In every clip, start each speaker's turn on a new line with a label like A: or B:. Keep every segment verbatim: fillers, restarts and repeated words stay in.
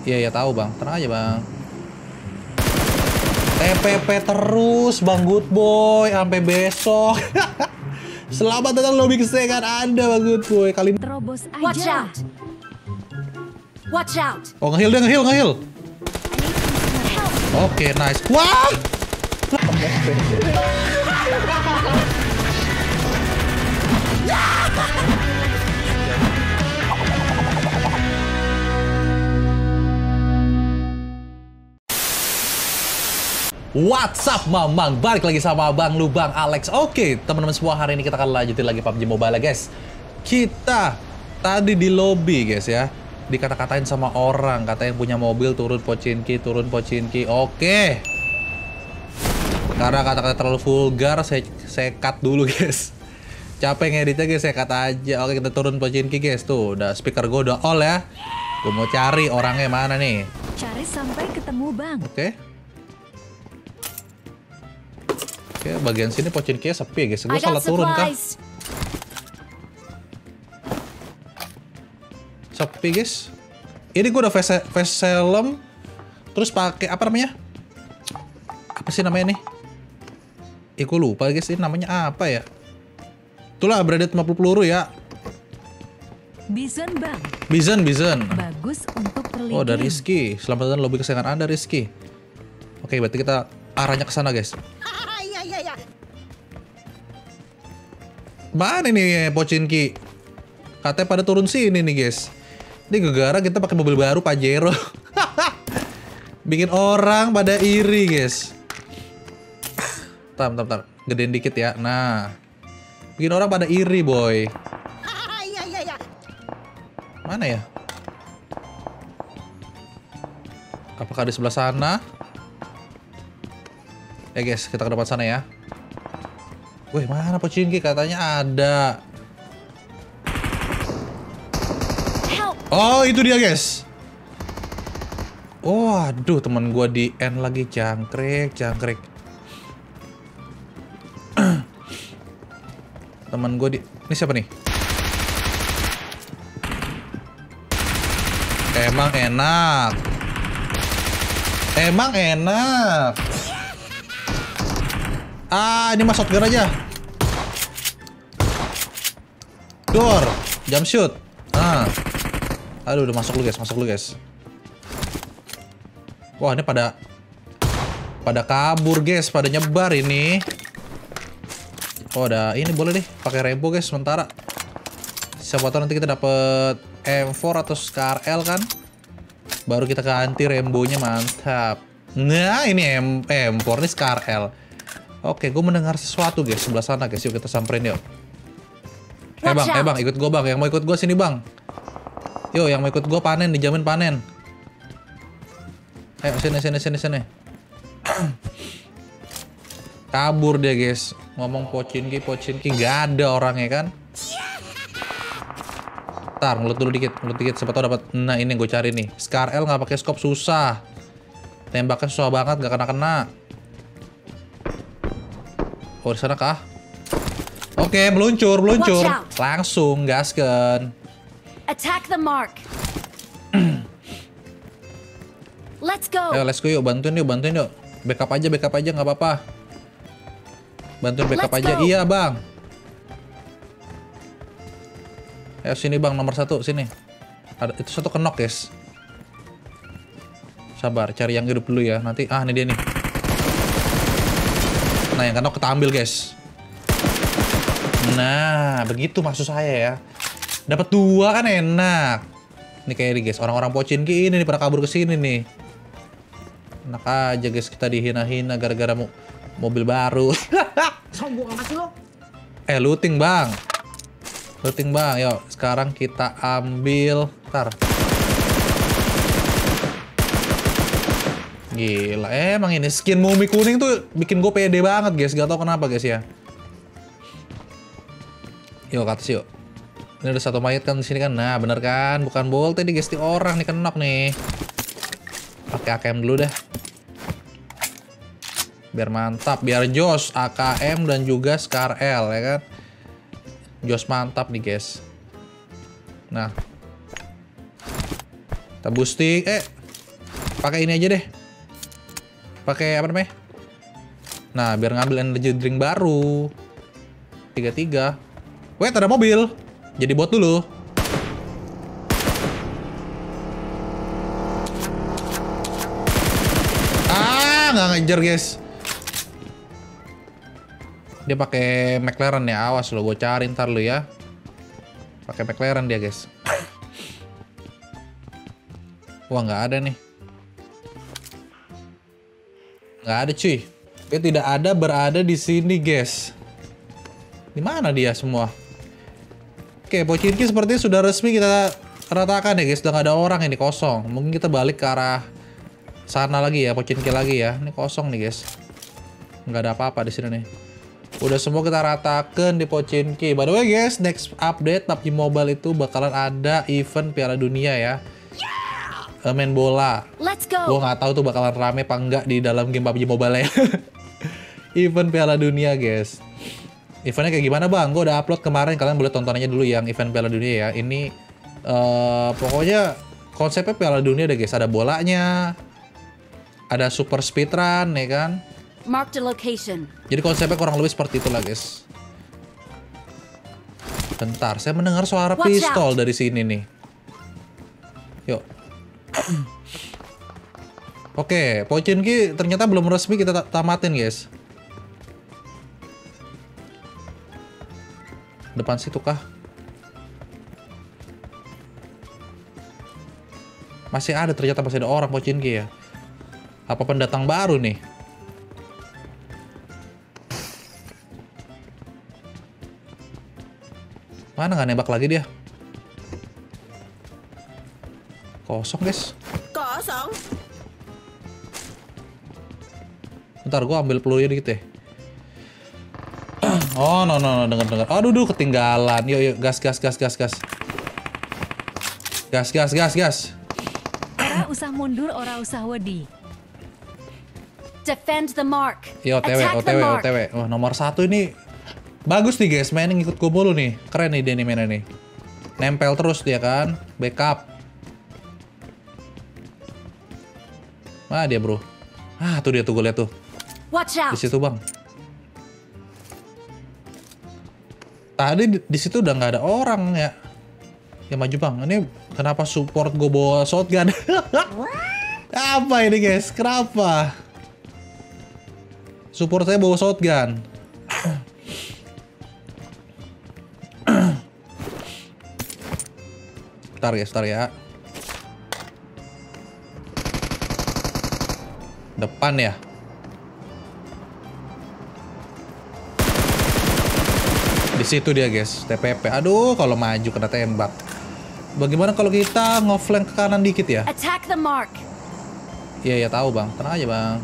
A: Iya ya tahu bang, tenang aja bang. T P P terus bang Good Boy sampai besok. Selamat datang lobby kesayangan Anda bang Good Boy. Kali ini
B: Terobos aja.
C: Watch out. Watch out.
A: oh ngeheal dia ngeheal ngeheal. Oke okay, nice. Wah. What's up mamang, balik lagi sama Bang Lu, Bang Alex. Oke teman-teman semua, hari ini kita akan lanjutin lagi P U B G Mobile guys. Kita tadi di lobby guys ya, dikata-katain sama orang, katanya yang punya mobil turun Pochinki, turun Pochinki. Oke, karena kata-kata terlalu vulgar, saya, saya cut dulu guys. Capek ngeditnya guys, saya cut aja. Oke kita turun Pochinki guys. Tuh udah speaker gue udah all ya. Gue mau cari orangnya mana nih.
B: Cari sampai ketemu bang.
A: Oke. Oke, bagian sini Pochinki sepi guys. Gue salah turun kah? Sepi guys. Ini gue udah face face helm, terus pakai apa namanya? Apa sih namanya nih? Eh, gue lupa guys. Ini namanya apa ya? Itulah Bradet lima puluh peluru ya.
B: Bison bang.
A: Bison, Bison.
B: Bagus untuk perlindungan.
A: Oh, ada Rizky. Selamat datang lobby kesayangan Anda, Rizky. Oke, berarti kita arahnya ke sana guys. Mana nih Pochinki? Katanya pada turun sini nih guys. Ini gara-gara kita pakai mobil baru Pajero. Bikin orang pada iri guys. Bentar, bentar, bentar. Gedein dikit ya. Nah, bikin orang pada iri boy. Mana ya? Apakah di sebelah sana? Eh guys, kita ke depan sana ya. Wih, mana Pochinki? Katanya ada. Oh, itu dia, guys. Oh, aduh, teman gua di end lagi, jangkrik, jangkrik. Teman gua di, ini siapa nih? Emang enak. Emang enak. Ah, ini mah shotgun aja. Door, jump shoot. Ah. Aduh, udah masuk lu guys, masuk lu guys. Wah, ini pada pada kabur guys, pada nyebar ini. Oh, ada ini boleh deh, pakai rainbow guys sementara. Siapa tahu nanti kita dapet M four atau Scar L kan. Baru kita ganti rainbow-nya, mantap. Nah, ini M M4 nih Scar L. Oke, gue mendengar sesuatu guys sebelah sana guys. Yuk kita samperin yuk. Eh bang, eh bang, ikut gue bang. Yang mau ikut gue sini bang. Yuk, yang mau ikut gue panen, dijamin panen. Ayo sini, sini, sini, sini. Kabur dia guys. Ngomong Pochinki, Pochinki, gak ada orangnya kan? Ntar, ngelut dulu dikit, ngelut dikit. Siapa tau dapat. Nah ini yang gue cari nih. Scar L nggak pakai scope susah. Tembaknya susah banget, gak kena-kena. Oh, di sana kah? Oke, meluncur, meluncur. Langsung gaskan.
C: Attack the mark. Let's go.
A: Ayo, let's go yuk, bantuin yuk, bantuin yuk. Backup aja, backup aja, nggak apa-apa. Bantuin backup
C: Let's
A: aja,
C: go.
A: iya bang. Ayo sini bang, nomor satu, sini. Ada itu satu kenok guys. Sabar, cari yang hidup dulu ya. Nanti, ah ini dia nih. Nah, yang kenok kita ambil guys. Nah, begitu maksud saya ya. Dapat dua kan enak. Ini kayak ini guys, orang-orang Pochinki ini nih pada kabur ke sini nih. Enak aja guys, kita dihina-hina gara-gara mo mobil baru.
C: Sombong amat sih lo.
A: Eh, looting bang. Looting bang, yuk. Sekarang kita ambil. Ntar. Gila, emang ini skin mumi kuning tuh bikin gue pede banget guys. Gak tau kenapa guys ya. Yuk ke atas yuk. Ini ada satu mayat kan di sini kan. Nah bener kan, bukan bolt ini guys, di orang nih kenok nih. Pakai A K M dulu dah. Biar mantap, biar jos A K M dan juga Scar L ya kan. Jos mantap nih guys. Nah, kita boosting. Eh, Pakai ini aja deh. Pakai apa namanya? Nah, biar ngambil energy drink baru. tiga tiga. Wait, ada mobil. Jadi bot dulu. Ah, nggak ngejar, guys. Dia pakai McLaren ya. Awas lo, gue cari ntar lo ya. Pakai McLaren dia, guys. Wah, nggak ada nih. Nggak ada, cuy. Dia tidak ada berada di sini, guys. Di mana dia semua? Oke, Pochinki sepertinya sudah resmi kita ratakan ya, guys. Sudah nggak ada orang ini, kosong. Mungkin kita balik ke arah sana lagi ya, Pochinki lagi ya. Ini kosong nih, guys. Nggak ada apa-apa di sini nih. Udah semua kita ratakan di Pochinki. By the way, guys, next update P U B G Mobile itu bakalan ada event Piala Dunia ya. Uh, main bola.
C: Let's go.
A: Gue nggak tahu tuh bakalan rame apa enggak di dalam game P U B G Mobile ya. Event Piala Dunia, guys. Eventnya kayak gimana, bang? Gue udah upload kemarin, kalian boleh tonton aja dulu yang event Piala Dunia ya. Ini uh, pokoknya konsepnya Piala Dunia deh, guys. Ada bolanya, ada super speedrun ya kan.
C: Mark the location.
A: Jadi konsepnya kurang lebih seperti itulah, guys. Bentar, saya mendengar suara
C: Watch
A: pistol
C: out.
A: dari sini nih. Yuk. Oke, Pochinki ternyata belum resmi kita ta- tamatin, guys. Depan situ kah? Masih ada, ternyata masih ada orang Pochinki ya. Apa pendatang baru nih? Mana nggak nembak lagi dia? Kosong, guys.
C: Kosong.
A: Bentar, gua ambil pelurunya dikit ya. Oh, no, no, no, denger, denger. Aduh, duh, ketinggalan. Yuk, yuk, gas, gas, gas, gas, gas. Gas, gas, gas, gas.
B: Ora usah mundur, ora usah wedi.
C: Defend the mark.
A: Yo, O T W,
C: Attack
A: O T
C: the
A: W, O
C: mark.
A: T W. Wah, nomor satu ini bagus nih, guys. Mainin ngikut gue mulu nih. Keren nih dia nih mainnya nih. Nempel terus dia kan. Backup. Mana dia, bro? Ah, tuh dia tuh, gue liat tuh.
C: Watch
A: Di
C: out.
A: situ, bang. Tadi di, di situ udah nggak ada orang ya. Ya maju, bang. Ini kenapa support gue bawa shotgun? Apa ini, guys? Kenapa? Support saya bawa shotgun. Bentar, guys, bentar ya. Depan ya. Di situ dia, guys, T P P. Aduh, kalau maju kena tembak. Bagaimana kalau kita ngeflank ke kanan dikit ya?
C: Attack the mark.
A: Iya, ya tahu, bang. Tenang aja, bang.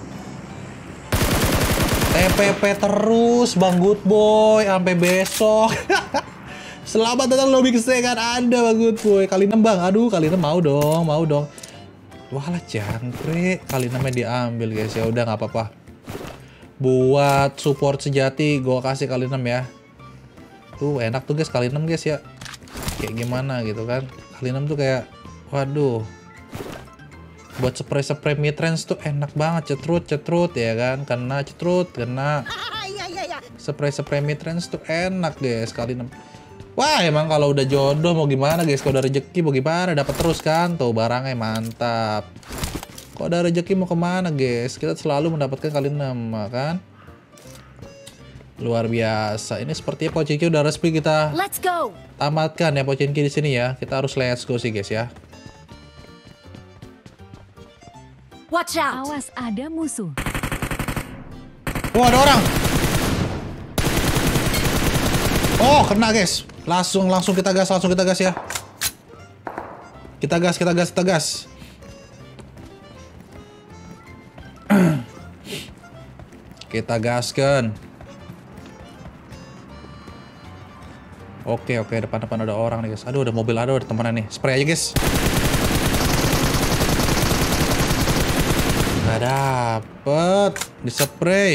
A: T P P terus, bang Good Boy, sampai besok. Selamat datang lobby kesayangan Anda, bang Good Boy. Kali enam, bang. Aduh, kali enam mau dong, mau dong. Wah lah, jangkrik. Kali enamnya diambil, guys. Ya udah, nggak apa-apa. Buat support sejati, gue kasih kali enam ya. Tuh enak tuh, guys, kali enam, guys ya. Kayak gimana gitu kan. Kali enam tuh kayak, waduh. Buat spray-spray midrange tuh enak banget. Cetrut-cetrut ya kan. Kena cetrut, kena. Spray-spray midrange tuh enak, guys, kali enam. Wah, emang kalau udah jodoh mau gimana, guys. Kalau udah rezeki mau gimana, dapat terus kan. Tuh barangnya mantap. Kalau ada rezeki mau kemana, guys? Kita selalu mendapatkan kali enam, kan? Luar biasa. Ini sepertinya Pochinki udah resmi kita
C: Let's go.
A: tamatkan ya, Pochinki di sini ya. Kita harus let's go sih, guys ya.
C: Watch out.
B: Awas, ada musuh.
A: Oh, ada orang. Oh, kena, guys. Langsung langsung kita gas, langsung kita gas ya. Kita gas, kita gas, kita gas. Kita gaskan. Oke, oke, depan-depan ada orang nih, guys. Aduh, ada mobil, ada, ada temenan nih. Spray aja, guys. Nggak dapet. Di-spray.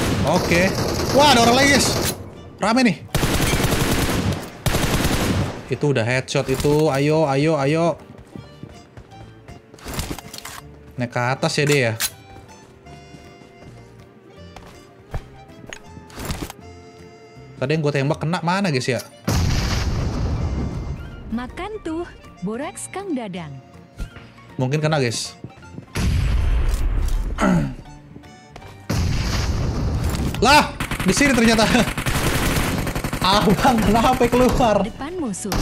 A: Oke. Wah, ada orang lagi, guys. Rame nih. Itu udah headshot itu. Ayo, ayo, ayo. Naik ke atas ya dia ya. Tadi yang gue tembak kena mana guys ya?
B: Makan tuh, boraks Kang Dadang.
A: Mungkin kena guys. Lah, di sini ternyata. Abang kenapa keluar?
B: Depan musuh.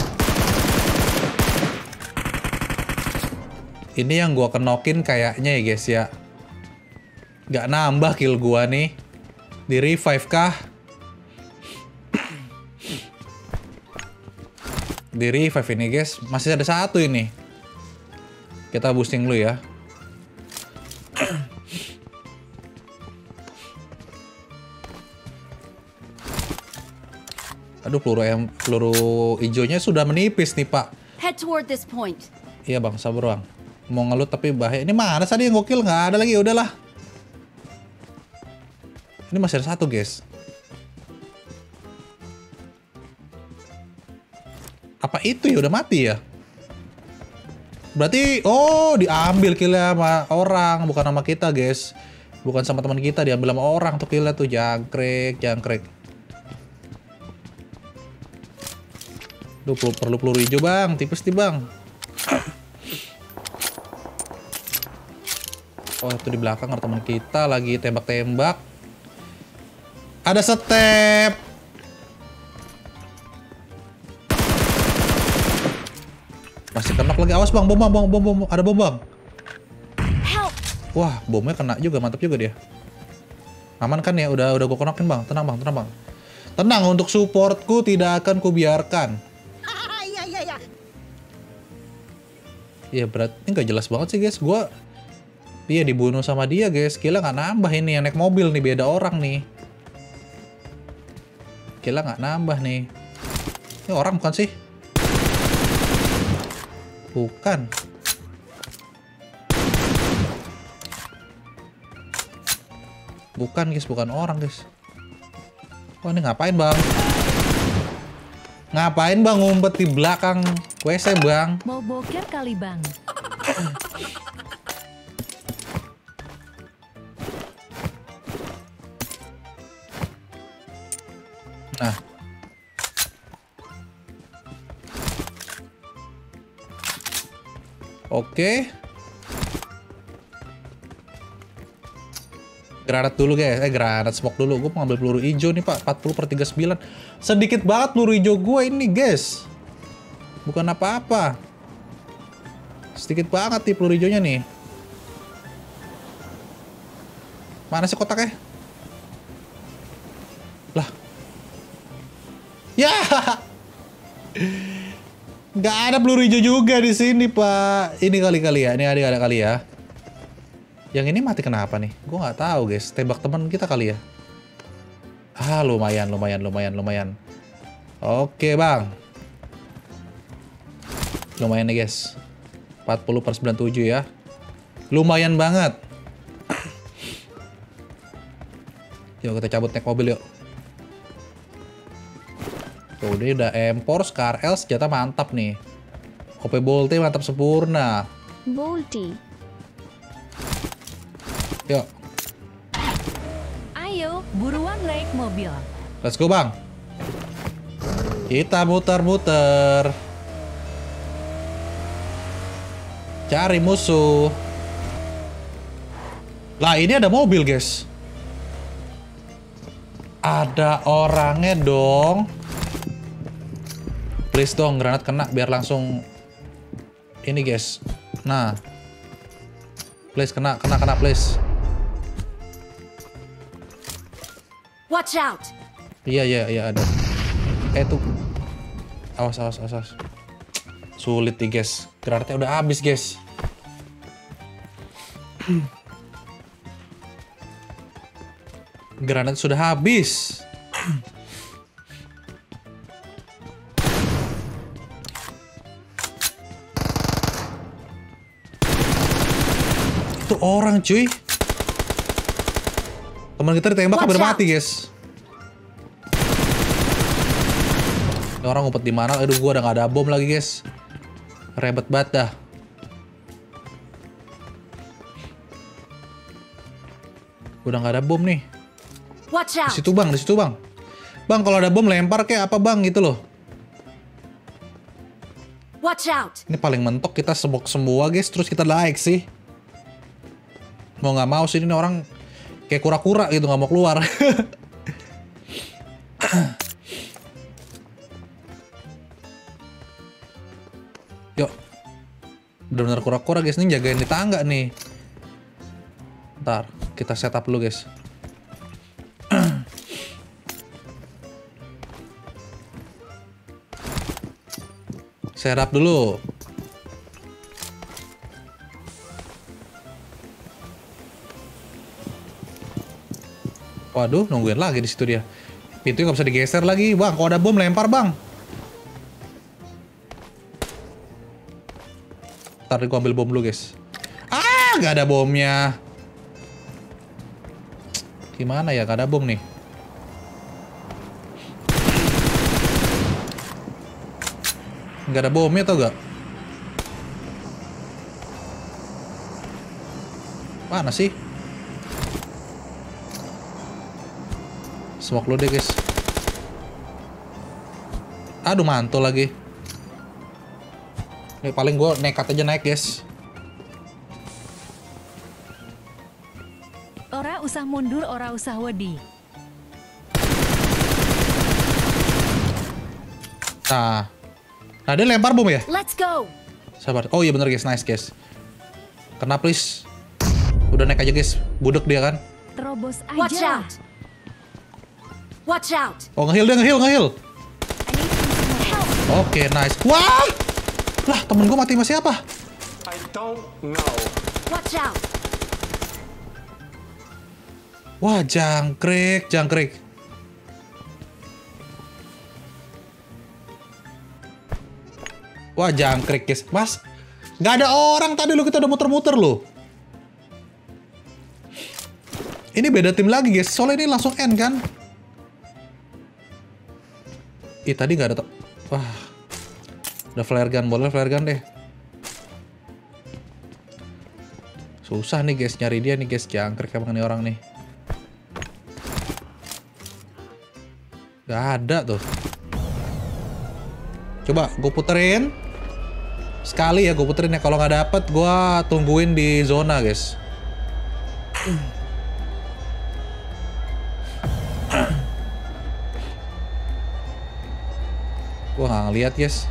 A: Ini yang gua kenokin kayaknya ya guys ya. Gak nambah kill gua nih. Di revive kah? Di revive ini guys. Masih ada satu ini. Kita boosting dulu ya. Aduh, peluru em peluru hijaunya sudah menipis nih pak.
C: Head toward this point.
A: Iya bang, sabar bang. Mau ngelut tapi bahaya. Ini mana tadi yang gokil? Nggak ada lagi, udahlah. Ini masih ada satu guys. Apa itu ya udah mati ya? Berarti, oh diambil killnya sama orang, bukan sama kita guys. Bukan sama teman kita, diambil sama orang tuh killnya tuh. Jangkrik, jangkrik. Duh, perlu peluru hijau bang, tipis nih bang. Oh itu di belakang ada teman kita lagi tembak-tembak. Ada step. Masih kena lagi, awas bang, bom bang, bom bom bom, ada bom bang.
C: Help.
A: Wah bomnya kena juga, mantap juga dia. Aman kan ya, udah udah gue konokin bang, tenang bang, tenang bang. Tenang, untuk supportku tidak akan kubiarkan. Iya berat, ini gak jelas banget sih guys. Gua iya dibunuh sama dia guys. Gila nggak nambah ini yang naik mobil nih, beda orang nih. Gila nggak nambah nih. Ini orang bukan sih? Bukan. Bukan guys, bukan orang guys. Wah ini ngapain bang? Ngapain bang ngumpet di belakang W C bang?
B: Mau boker kali bang.
A: Nah. Oke. Granat dulu guys, eh granat smoke dulu. Gue mau ambil peluru hijau nih pak, empat puluh per tiga puluh sembilan. Sedikit banget peluru hijau gue ini guys. Bukan apa-apa. Sedikit banget nih peluru hijaunya nih. Mana sih kotaknya? Lah. Ya. Nggak ada peluru hijau juga di sini pak. Ini kali-kali ya, ini ada kali ya. Yang ini mati kenapa nih? Gue nggak tahu guys. Tembak teman kita kali ya. Ah lumayan, lumayan, lumayan, lumayan. Oke bang. Lumayan nih guys. empat puluh per sembilan puluh tujuh ya. Lumayan banget. Yuk kita cabut naik mobil yuk. Tuh dia udah empor, Scar L, senjata mantap nih. O P Bolte mantap sempurna.
B: Bolty.
A: Yuk.
B: Ayo, buruan naik mobil.
A: Let's go bang. Kita muter-muter. Cari musuh. Lah ini ada mobil guys. Ada orangnya dong. Please dong, granat kena biar langsung ini guys. Nah. Please kena, kena, kena please.
C: Watch out.
A: Iya, iya, iya ada. Eh tuh. Awas, awas, awas, awas. Sulit nih guys. Granatnya udah habis guys. Granat sudah habis. Itu orang cuy. Teman kita ditembak hampir mati guys. Ini orang ngumpet di mana? Aduh, gua udah nggak ada bom lagi, guys. Rebet banget dah. Udah nggak ada bom nih.
C: Watch
A: Di
C: out!
A: situ bang, di situ bang. Bang, kalau ada bom lempar kayak apa bang gitu loh.
C: Watch out!
A: Ini paling mentok kita semok semua guys, terus kita like sih. Mau nggak mau sih ini orang kayak kura-kura gitu nggak mau keluar. Yuk, benar-benar kura-kura guys, ini jagain di tangga nih. Ntar kita setup dulu guys. Setup dulu. Waduh, nungguin lagi di situ dia. Pintunya nggak bisa digeser lagi, bang. Kalau ada bom lempar, bang. Ntar gua ambil bom dulu, guys. Ah, nggak ada bomnya. Gimana ya, nggak ada bom nih. Nggak ada bomnya tau gak? Mana sih? Smoke lu deh guys. Aduh mantul lagi. Ini paling gue nekat aja naik guys.
B: Ora usah mundur, ora usah wedi.
A: Nah. Nah dia lempar bom ya?
C: Let's go!
A: Sabar. Oh iya bener guys, nice guys. Kena please. Udah naik aja guys. Budek dia kan.
B: Terobos aja.
C: Watch out! Watch out!
A: Oh ngeheal dia, ngeheal, ngeheal.
B: I need some help.
A: Oke, nice. Wah! Lah temen gue mati sama siapa?
D: I don't know.
C: Watch out!
A: Wah jangkrik, jangkrik. Wah jangkrik guys. Mas, nggak ada orang tadi lo, kita udah muter-muter lo. Ini beda tim lagi guys, soalnya ini langsung end kan. Ih tadi nggak ada. Wah, udah flare gun, boleh flare gun deh. Susah nih guys nyari dia nih guys, jangkrik emang nih orang nih. Gak ada tuh. Coba gue puterin. Sekali ya gue puterin ya. Kalau nggak dapet gue tungguin di zona guys. Gue nggak ngeliat guys.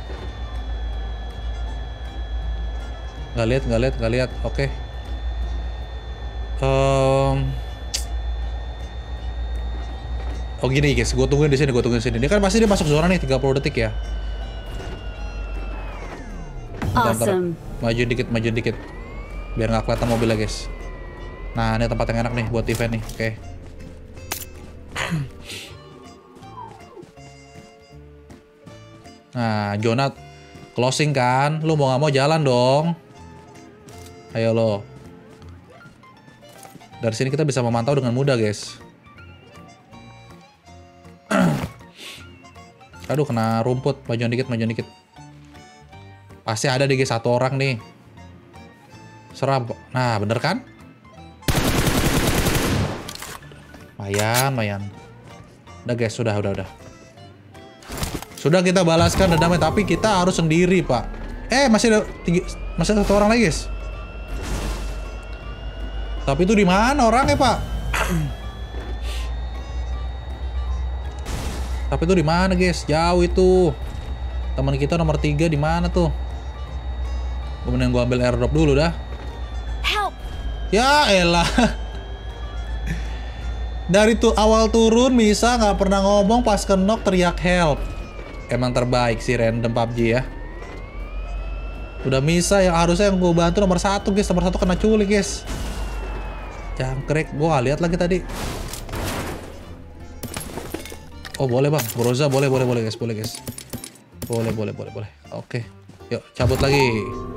A: Nggak lihat, nggak lihat, nggak lihat. Oke. Um... Oh gini guys, gue tungguin di sini, gue tungguin di sini. Dia kan pasti dia masuk zona nih, tiga puluh detik ya. Bentar, bentar.
C: Awesome.
A: Maju dikit, maju dikit. Biar nggak kelihatan mobilnya guys. Nah ini tempat yang enak nih buat event nih, oke. Nah, Jonat closing kan, lu mau nggak mau jalan dong. Ayo lo. Dari sini kita bisa memantau dengan mudah guys. Aduh kena rumput, majuan dikit, majuan dikit. Pasti ada deh guys satu orang nih. Serap. Nah bener kan? Mayan, mayan. Udah guys, sudah, udah, udah. Sudah kita balaskan dendamnya, tapi kita harus sendiri pak. Eh masih ada tiga, masih ada satu orang lagi guys. Tapi itu di mana orangnya pak? Tapi itu di mana guys? Jauh itu. Teman kita nomor tiga di mana tuh? Kemudian gua ambil airdrop dulu dah.
C: Help!
A: Ya elah. Dari tuh awal turun Misa nggak pernah ngomong, pas kenok teriak help. Emang terbaik sih random P U B G ya. Udah Misa yang harusnya yang gua bantu nomor satu guys, nomor satu kena culik guys. Jangkrik, gua lihat lagi tadi. Oh boleh bang, Groza boleh, boleh, boleh guys, boleh guys. Boleh, boleh, boleh, boleh. Oke, yuk cabut lagi.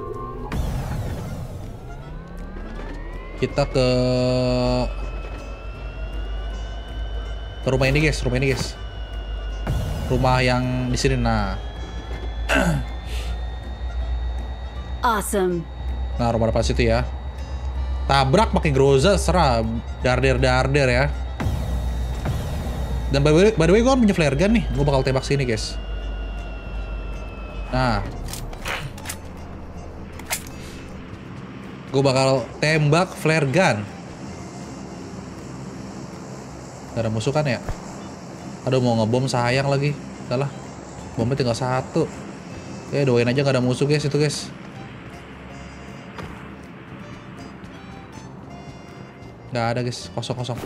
A: Kita ke ke rumah ini guys, rumah ini guys. Rumah yang di sini, nah.
C: Awesome.
A: Nah, rumah depan situ ya. Tabrak pakai Groza, serah. Darder-darder ya. Dan by the way, by the way gue punya flare gun nih. Gue bakal tembak sini, guys. Nah. Gue bakal tembak flare gun. Gak ada musuh kan ya? Aduh, mau ngebom sayang lagi. Udah lah. Bomnya tinggal satu. Ya doain aja gak ada musuh, guys, itu, guys. Gak ada, guys. Kosong-kosong.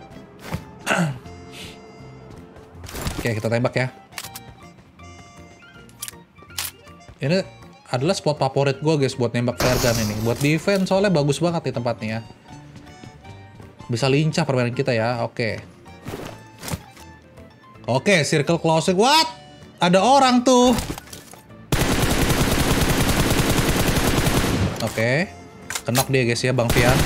A: Oke, kita tembak ya. Ini adalah spot favorit gue, guys, buat nembak flare gun ini. Buat defense soalnya bagus banget nih tempatnya ya. Bisa lincah permainan kita ya. Oke. Oke, circle closing. What? Ada orang tuh. Oke. Kenok dia, guys ya, Bang Fian.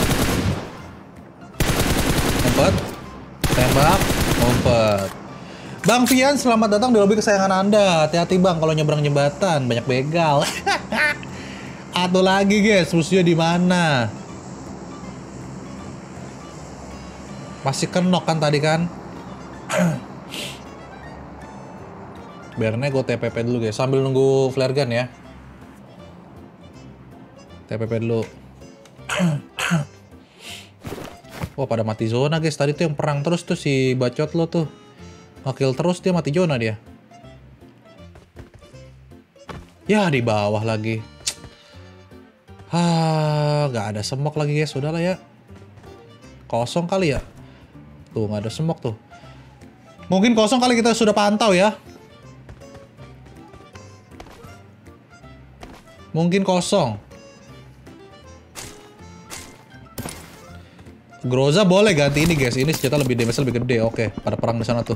A: Ngumpet. Tembak. Ngumpet. Bang Fian, selamat datang di lobby kesayangan Anda. Hati-hati, Bang, kalau nyebrang jembatan. Banyak begal. Atau lagi, guys. Musuhnya di mana? Masih kenok kan tadi kan? Biarnya gue T P P dulu, guys. Sambil nunggu flare gun ya. T P P dulu. Wah, pada mati zona, guys. Tadi tuh yang perang terus tuh si bacot lo tuh. Nge-kill terus, dia mati zona dia. Ya, di bawah lagi. Hah, gak ada semok lagi, guys. Udahlah ya. Kosong kali ya. Tuh, gak ada semok tuh. Mungkin kosong kali, kita sudah pantau ya. Mungkin kosong. Groza boleh ganti ini, guys. Ini senjata lebih damage lebih gede. Oke, pada perang di sana tuh.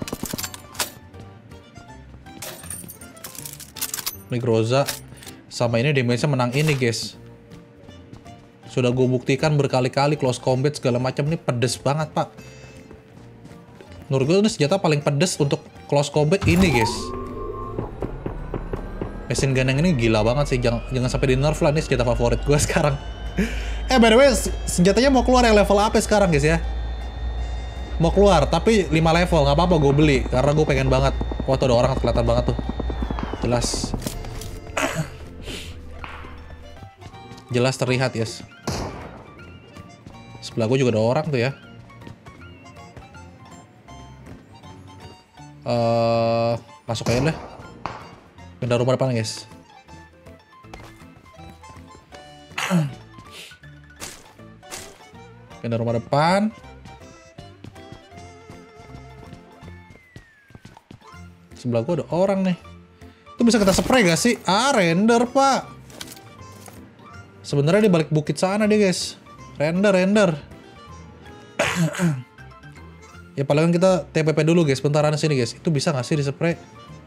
A: Ini Groza sama ini damage-nya menang ini, guys. Sudah gue buktikan berkali-kali close combat segala macam, ini pedes banget, Pak. Menurut gue ini senjata paling pedes untuk close combat ini, guys. Machine gun yang ini gila banget sih. Jangan, jangan sampai di nerf lah, ini senjata favorit gue sekarang. Eh, by the way, senjatanya mau keluar yang level apa sekarang, guys ya? Mau keluar, tapi lima level. Gak apa-apa, gue beli. Karena gue pengen banget. Wah, tuh ada orang kelihatan banget tuh. Jelas. Jelas terlihat, guys. Sebelah gue juga ada orang tuh ya. Uh, masuk aja deh. Pindah rumah depan, guys. Pindah rumah depan. Sebelah gua ada orang nih. Itu bisa kita spray gak sih? Ah, render, Pak. Sebenarnya di balik bukit sana dia, guys. Render, render. Ya palingan kita T P P dulu, guys. Bentaran sini, guys. Itu bisa gak sih di spray?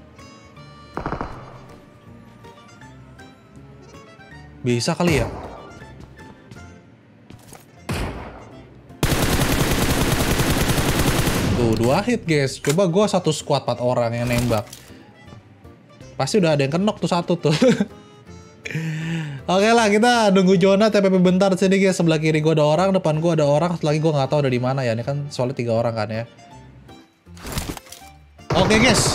A: Bisa kali ya? Tuh, dua hit, guys. Coba gue satu squad empat orang yang nembak. Pasti udah ada yang kenok tuh satu tuh. Oke lah, kita nunggu zona T P P bentar sini, guys. Sebelah kiri gue ada orang, depan gue ada orang. Lagi gue nggak tahu ada di mana ya. Ini kan soalnya tiga orang kan ya. Oke, guys.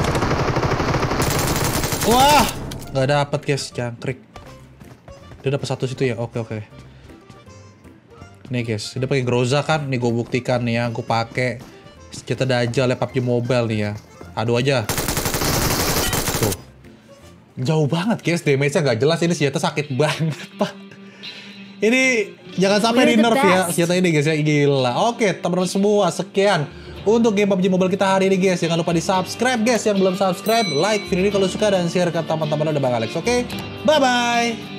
A: Wah, nggak dapet, guys. Jangkrik. Dia dapat satu situ ya. Oke, oke. Nih, guys. Dia pakai Groza kan. Nih gue buktikan nih ya. Gue pakai senjata Dajjal ya, P U B G Mobile nih ya. Adu aja. Tuh. Jauh banget, guys. Damage-nya nggak jelas. Ini senjata sakit banget, Pak. Ini jangan sampai di nerf ya senjata ini, guys ya. Gila. Oke, teman-teman semua. Sekian untuk game P U B G Mobile kita hari ini, guys. Jangan lupa di subscribe, guys. Yang belum subscribe, like video ini kalau suka dan share ke teman-teman ada Bang Alex. Oke, bye-bye.